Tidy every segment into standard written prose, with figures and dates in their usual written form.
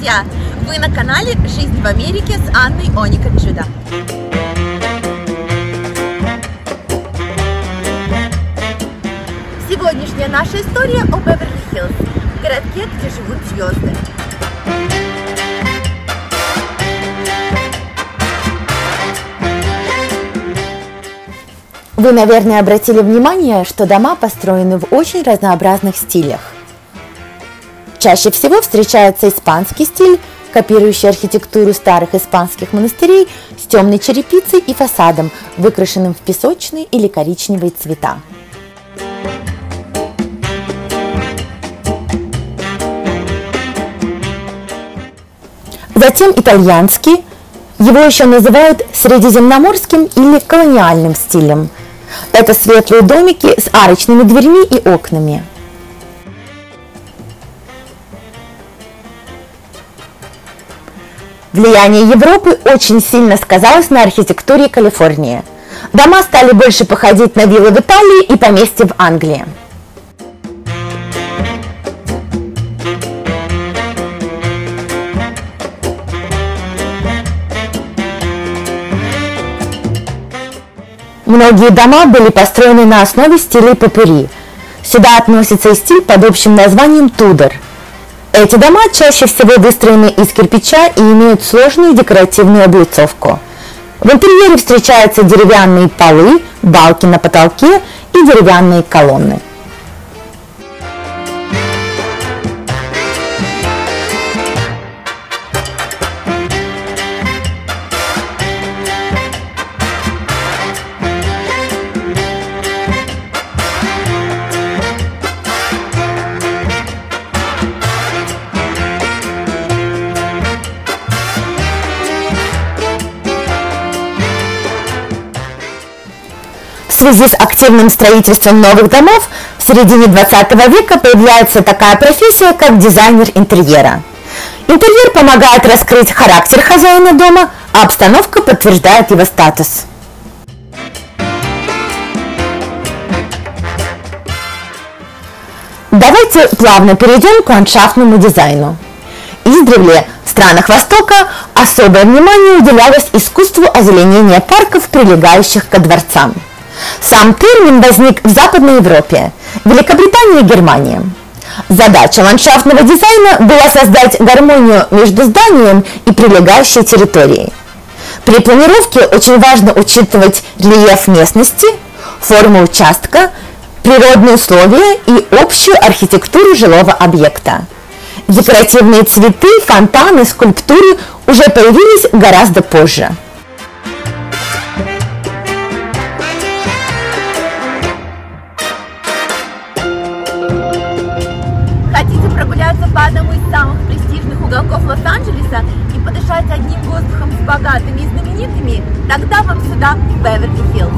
друзья! Вы на канале «Жизнь в Америке» с Анной Оникаджудо. Сегодняшняя наша история о Беверли-Хиллз, городке, где живут звезды. Вы, наверное, обратили внимание, что дома построены в очень разнообразных стилях. Чаще всего встречается испанский стиль, копирующий архитектуру старых испанских монастырей с темной черепицей и фасадом, выкрашенным в песочные или коричневые цвета. Затем итальянский, его еще называют средиземноморским или колониальным стилем. Это светлые домики с арочными дверьми и окнами. Влияние Европы очень сильно сказалось на архитектуре Калифорнии. Дома стали больше походить на виллы в Италии и поместья в Англии. Многие дома были построены на основе стилей попурри. Сюда относится и стиль под общим названием Тудор. Эти дома чаще всего выстроены из кирпича и имеют сложную декоративную облицовку. В интерьере встречаются деревянные полы, балки на потолке и деревянные колонны. В связи с активным строительством новых домов в середине 20 века появляется такая профессия, как дизайнер интерьера. Интерьер помогает раскрыть характер хозяина дома, а обстановка подтверждает его статус. Давайте плавно перейдем к ландшафтному дизайну. Издревле в странах Востока особое внимание уделялось искусству озеленения парков, прилегающих ко дворцам. Сам термин возник в Западной Европе, Великобритании и Германии. Задача ландшафтного дизайна была создать гармонию между зданием и прилегающей территорией. При планировке очень важно учитывать рельеф местности, форму участка, природные условия и общую архитектуру жилого объекта. Декоративные цветы, фонтаны, скульптуры уже появились гораздо позже. Хотите прогуляться по одному из самых престижных уголков Лос-Анджелеса и подышать одним воздухом с богатыми и знаменитыми? Тогда вам сюда, в Беверли-Хиллз.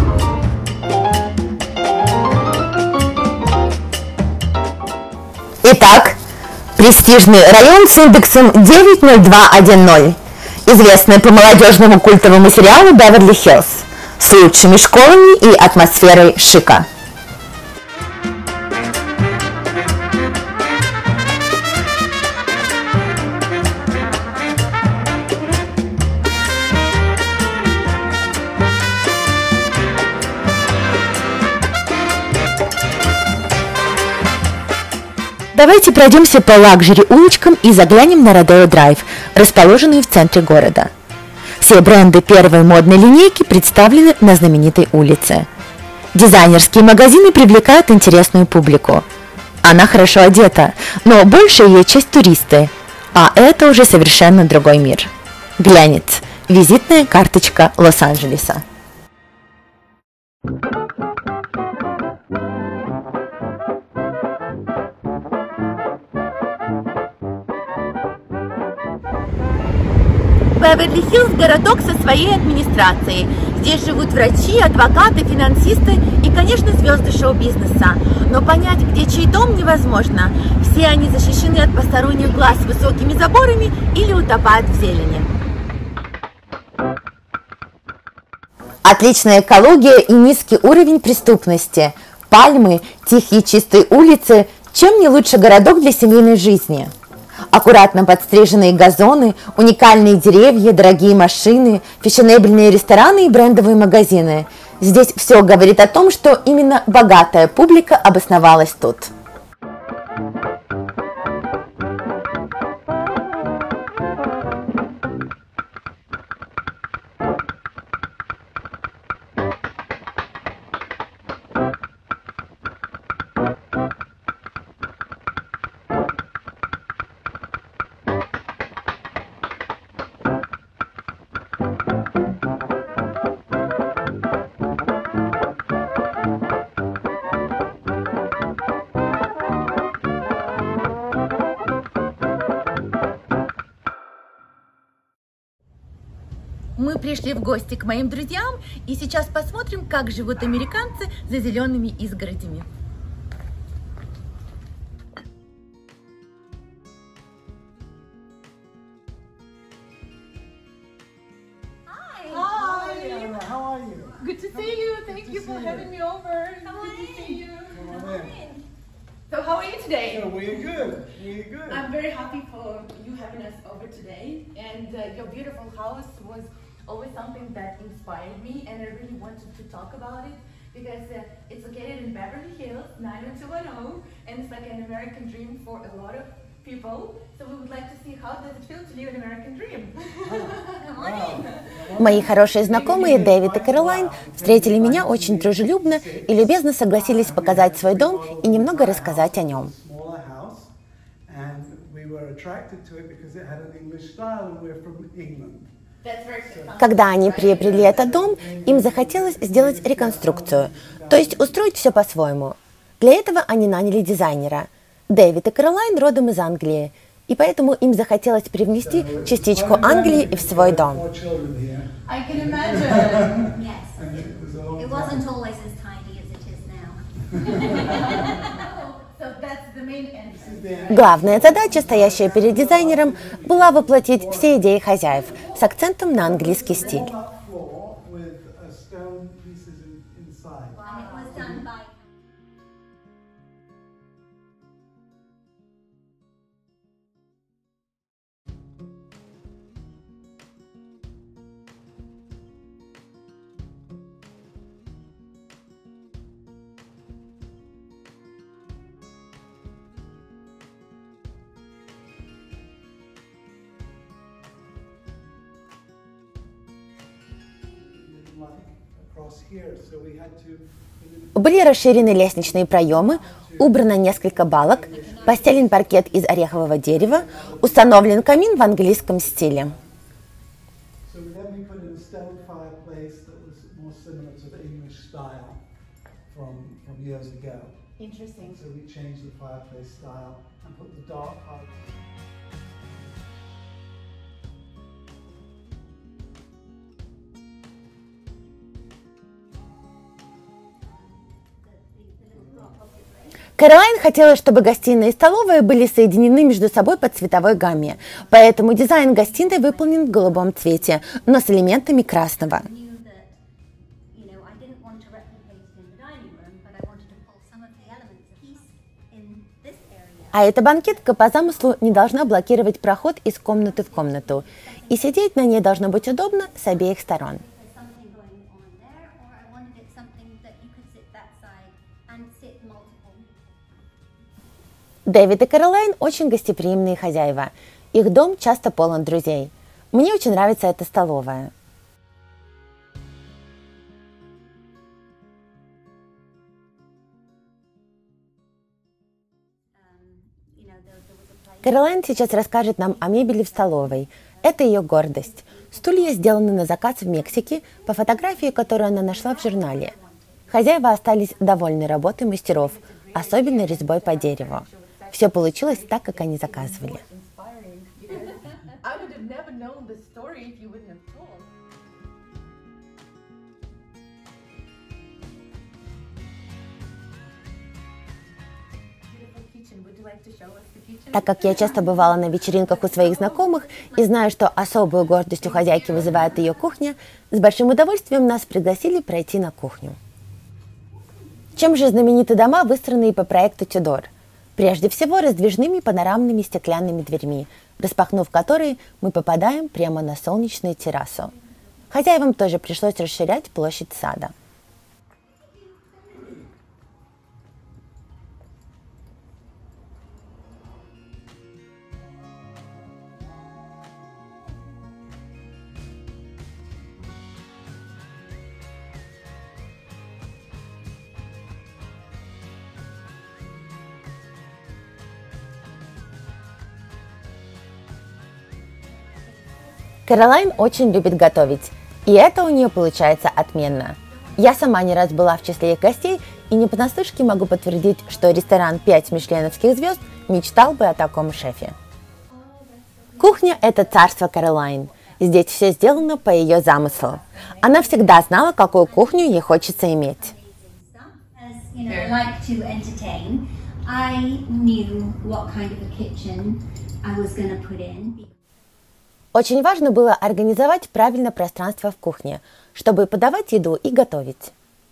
Итак, престижный район с индексом 90210, известный по молодежному культовому сериалу «Беверли-Хиллз», с лучшими школами и атмосферой шика. Давайте пройдемся по лакжери-улочкам и заглянем на Родео Драйв, расположенный в центре города. Все бренды первой модной линейки представлены на знаменитой улице. Дизайнерские магазины привлекают интересную публику. Она хорошо одета, но большая ее часть туристы, а это уже совершенно другой мир. Глянец – визитная карточка Лос-Анджелеса. Беверли-Хиллз – городок со своей администрацией. Здесь живут врачи, адвокаты, финансисты и, конечно, звезды шоу-бизнеса. Но понять, где чей дом, невозможно. Все они защищены от посторонних глаз высокими заборами или утопают в зелени. Отличная экология и низкий уровень преступности. Пальмы, тихие чистые улицы. Чем не лучше городок для семейной жизни? Аккуратно подстриженные газоны, уникальные деревья, дорогие машины, фешенебельные рестораны и брендовые магазины. Здесь все говорит о том, что именно богатая публика обосновалась тут. Мы пришли в гости к моим друзьям и сейчас посмотрим, как живут американцы за зелеными изгородями. Hi, how are you? Good to see you. Thank you for having me over. Good to see you. Come on in. So how are you today? So we're good. We're good. I'm very happy for you having us over today, and your beautiful house was always something that inspired me, and I really wanted to talk about it because it's located in Beverly Hills, 90210, and it's like an American dream for a lot of people. So we would like to see how does it feel to live an American dream. Мои хорошие знакомые Дэвид и Кэролайн встретили меня очень дружелюбно и любезно согласились показать свой дом и немного рассказать о нем. Когда они приобрели этот дом, им захотелось сделать реконструкцию, то есть устроить все по-своему. Для этого они наняли дизайнера. Дэвид и Кэролайн родом из Англии, и поэтому им захотелось привнести частичку Англии в свой дом. Главная задача, стоящая перед дизайнером, была воплотить все идеи хозяев с акцентом на английский стиль. Были расширены лестничные проемы, убрано несколько балок, постелен паркет из орехового дерева, установлен камин в английском стиле. Кэролайн хотела, чтобы гостиная и столовая были соединены между собой по цветовой гамме, поэтому дизайн гостиной выполнен в голубом цвете, но с элементами красного. А эта банкетка по замыслу не должна блокировать проход из комнаты в комнату, и сидеть на ней должно быть удобно с обеих сторон. Дэвид и Кэролайн очень гостеприимные хозяева. Их дом часто полон друзей. Мне очень нравится эта столовая. Кэролайн сейчас расскажет нам о мебели в столовой. Это ее гордость. Стулья сделаны на заказ в Мексике по фотографии, которую она нашла в журнале. Хозяева остались довольны работой мастеров, особенно резьбой по дереву. Все получилось так, как они заказывали. Так как я часто бывала на вечеринках у своих знакомых и знаю, что особую гордость у хозяйки вызывает ее кухня, с большим удовольствием нас пригласили пройти на кухню. Чем же знамениты дома, выстроенные по проекту Тюдор? Прежде всего, раздвижными панорамными стеклянными дверьми, распахнув которые, мы попадаем прямо на солнечную террасу. Хозяевам тоже пришлось расширять площадь сада. Кэролайн очень любит готовить, и это у нее получается отменно. Я сама не раз была в числе их гостей, и не понаслышке могу подтвердить, что ресторан 5 мишленовских звезд мечтал бы о таком шефе. Кухня – это царство Кэролайн. Здесь все сделано по ее замыслу. Она всегда знала, какую кухню ей хочется иметь. Очень важно было организовать правильно пространство в кухне, чтобы подавать еду и готовить.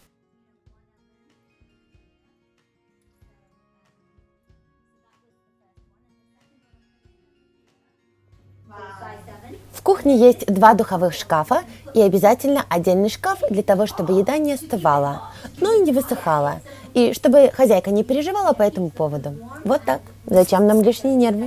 В кухне есть 2 духовых шкафа и обязательно отдельный шкаф для того, чтобы еда не остывала, но и не высыхала, и чтобы хозяйка не переживала по этому поводу. Вот так. Зачем нам лишние нервы?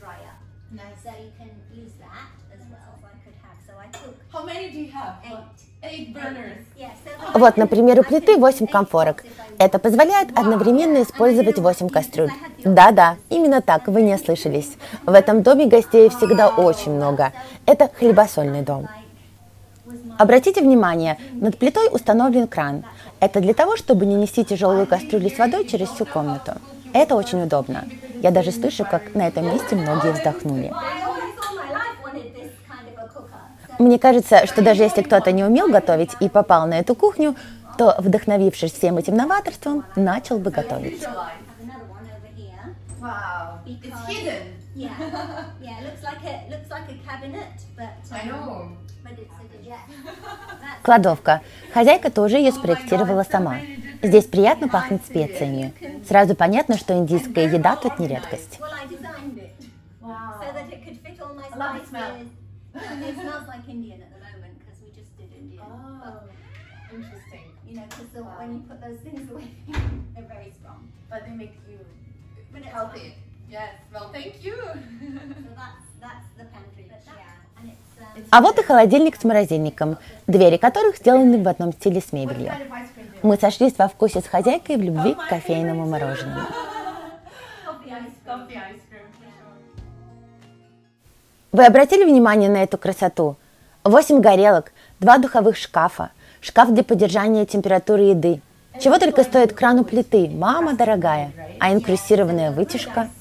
Вот, например, у плиты 8 комфорок. Это позволяет одновременно использовать 8 кастрюль. Да-да, именно так, вы не ослышались. В этом доме гостей всегда очень много. Это хлебосольный дом. Обратите внимание, над плитой установлен кран. Это для того, чтобы не нести тяжелую кастрюлю с водой через всю комнату. Это очень удобно. Я даже слышу, как на этом месте многие вздохнули. Мне кажется, что даже если кто-то не умел готовить и попал на эту кухню, то, вдохновившись всем этим новаторством, начал бы готовить. Кладовка. Хозяйка тоже ее спроектировала сама. Здесь приятно пахнет специями. Сразу понятно, что индийская еда тут не редкость. It smells like Indian at the moment because we just did Indian. Oh, interesting. You know, because when you put those things away, they're very strong. But they make you healthy. Yes. Well, thank you. So that's the pantry. But yeah, and it's. А вот и холодильник с морозильником, двери которых сделаны в одном стиле с мебелью. Мы сошлись во вкусе с хозяйкой в любви к кофейному мороженому. Вы обратили внимание на эту красоту? 8 горелок, 2 духовых шкафа, шкаф для поддержания температуры еды. Чего только стоит кран у плиты, мама дорогая, а инкрустированная вытяжка.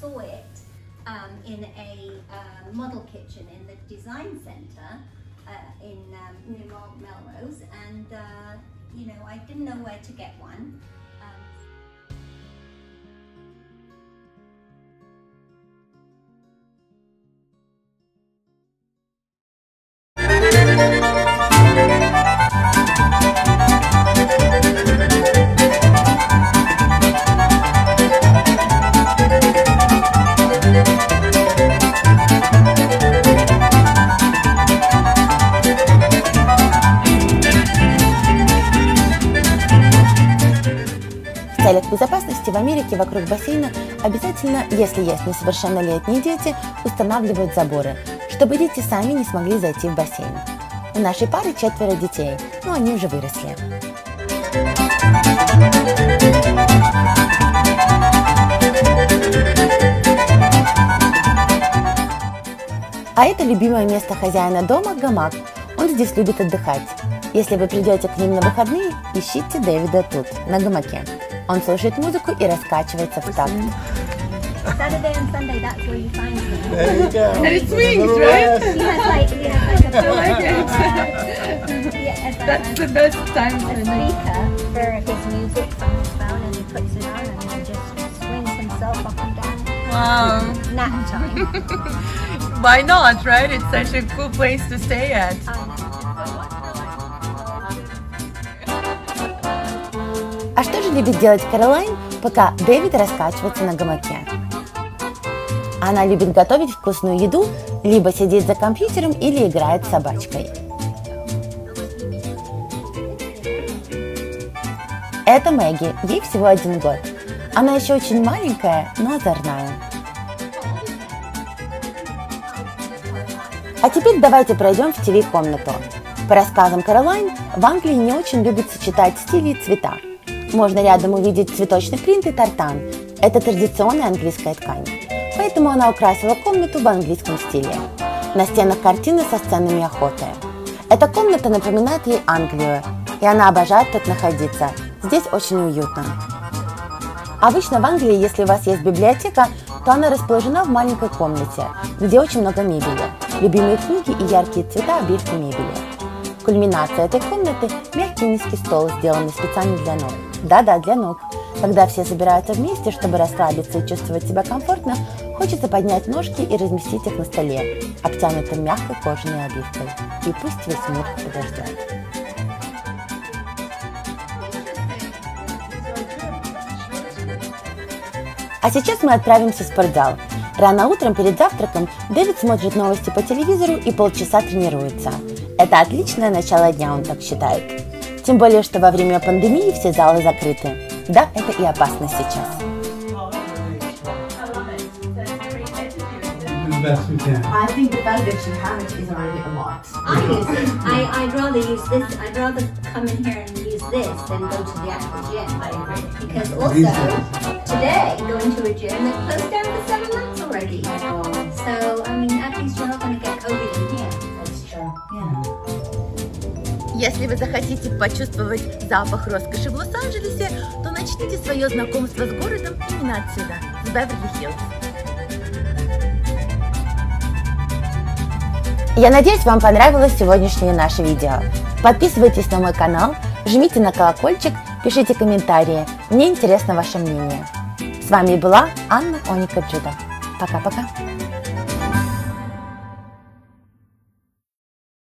В целях безопасности в Америке вокруг бассейна обязательно, если есть несовершеннолетние дети, устанавливают заборы, чтобы дети сами не смогли зайти в бассейн. У нашей пары 4 детей, но они уже выросли. А это любимое место хозяина дома – гамак. Он здесь любит отдыхать. Если вы придете к ним на выходные, ищите Дэвида тут, на гамаке. Он слушает музыку и раскачивается в такт. Saturday and Sunday, that's where you find him. There you go. And it swings, right? He has a That's the best time a for me. speaker for his music from his phone, and he puts it on and he just swings himself up and down. Wow. Nap time. Why not, right? It's such a cool place to stay at. А что же любит делать Кэролайн, пока Дэвид раскачивается на гамаке. Она любит готовить вкусную еду, либо сидеть за компьютером или играет с собачкой. Это Мэгги, ей всего 1 год. Она еще очень маленькая, но озорная. А теперь давайте пройдем в ТВ-комнату. По рассказам Каролайн, в Англии не очень любят сочетать стили и цвета. Можно рядом увидеть цветочный принт и тартан. Это традиционная английская ткань. Поэтому она украсила комнату в английском стиле. На стенах картины со сценами охоты. Эта комната напоминает ей Англию, и она обожает тут находиться. Здесь очень уютно. Обычно в Англии, если у вас есть библиотека, то она расположена в маленькой комнате, где очень много мебели. Любимые книги и яркие цвета обивки мебели. Кульминация этой комнаты – мягкий низкий стол, сделанный специально для ног. Да-да, для ног. Когда все собираются вместе, чтобы расслабиться и чувствовать себя комфортно, хочется поднять ножки и разместить их на столе, обтянутым мягкой кожаной обивкой. И пусть весь мир подождет. А сейчас мы отправимся в спортзал. Рано утром перед завтраком Дэвид смотрит новости по телевизору и полчаса тренируется. Это отличное начало дня, он так считает. Тем более, что во время пандемии все залы закрыты. Да, это и опасно сейчас. Best we can. I think the fact that you haven't is already a lot. I use it. I'd rather use this. I'd rather come in here and use this than go to the actual gym. I agree. Because also, today, going to a gym that closed down for 7 months already. So, I mean, at least you're not going to get COVID in here. That's true. Yeah. Если вы захотите почувствовать запах роскоши в Лос-Анджелесе, то начните свое знакомство с городом именно отсюда, с Беверли-Хиллз. Я надеюсь, вам понравилось сегодняшнее наше видео. Подписывайтесь на мой канал, жмите на колокольчик, пишите комментарии. Мне интересно ваше мнение. С вами была Анна Оника Джуда. Пока-пока.